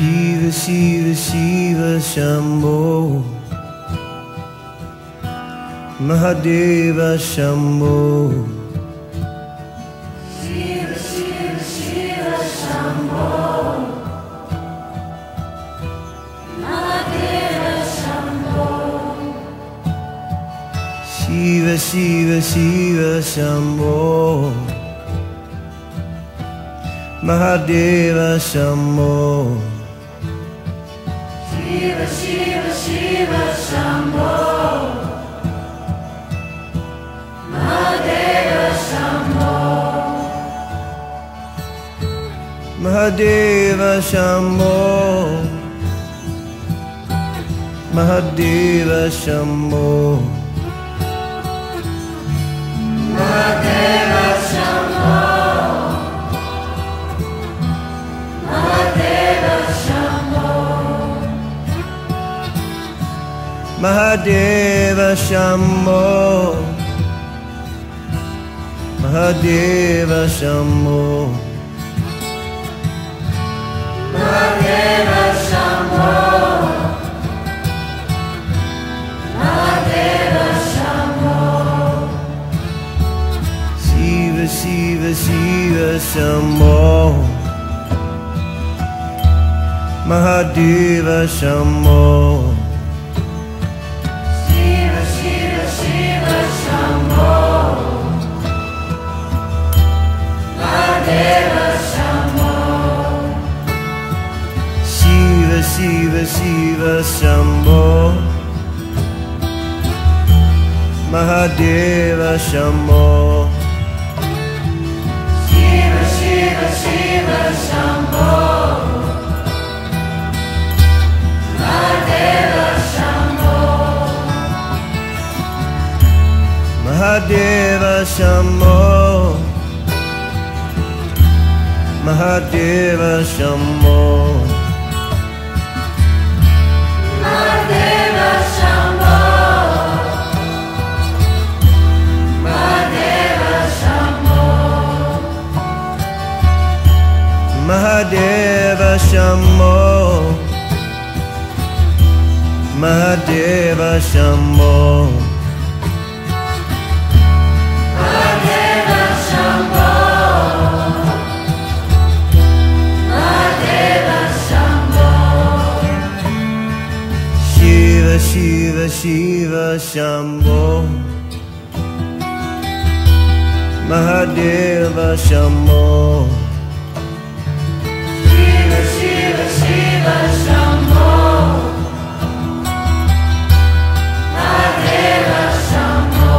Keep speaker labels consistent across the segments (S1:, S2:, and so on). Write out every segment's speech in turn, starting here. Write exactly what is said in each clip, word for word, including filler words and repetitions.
S1: Shiva, Shiva, Shiva, Shambho. Mahadeva, Shambho.
S2: Shiva, Shiva, Shiva, Shambho. Mahadeva, Shambho.
S1: Shiva, Shiva, Shiva, Shambho. Mahadeva, Shambho.
S2: Shiva, Shiva, Shiva, Shambho. Mahadeva, Shambho.
S1: Mahadeva, Shambho. Mahadeva, Shambho.
S2: Mahadeva, Shambho. Mahadeva, Shambho.
S1: Mahadeva, Shambho. Mahadeva, Shambho.
S2: Mahadeva, Shambho. Mahadeva, Shambho.
S1: Shiva, Shiva, Shiva, Shambho. Mahadeva, Shambho.
S2: Shiva, Shiva, Shiva, Shambho. Mahadeva, Shambho.
S1: Shiva, Shiva, Shiva, Shambho. Mahadeva, Shambho.
S2: Shiva, Shiva, Shiva, Shambho. Mahadeva, Shambho.
S1: Mahadeva, Shambho. Mahadeva, Shambho.
S2: Mahadeva, Shambho. Mahadeva, Shambho.
S1: Mahadeva, Shambho. Mahadeva, Shambho.
S2: Mahadeva, Shambho. Mahadeva, Shambho.
S1: Shiva, Shiva, Shiva, Shambho. Mahadeva, Shambho.
S2: Shiva, Shiva, Shiva, Shambho. Mahadeva, Shambho.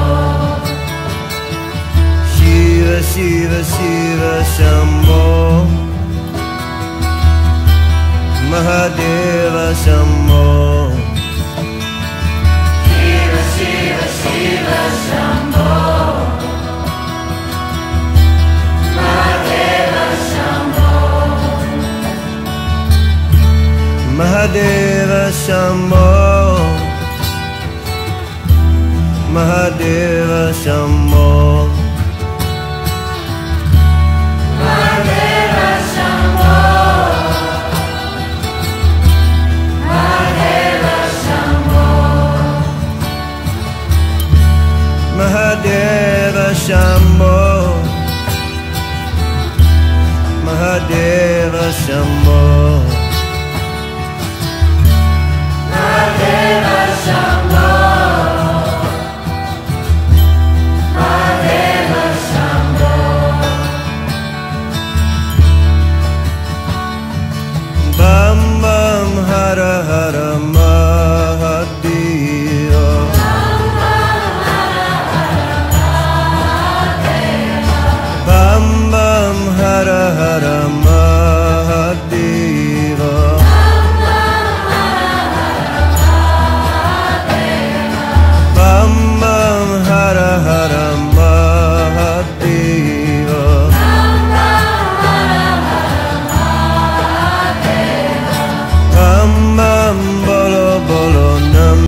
S1: Shiva, Shiva, Shiva, Shambho. Mahadeva, Shambho.
S2: Shiva, Shiva, Shiva, Shambho. Mahadeva, Shambho.
S1: Mahadeva, Shambho. Mahadeva, Shambho.
S2: Mahadeva, Shambho. Mahadeva, Shambho.
S1: Mahadeva, Shambho. Mahadeva, Shambho.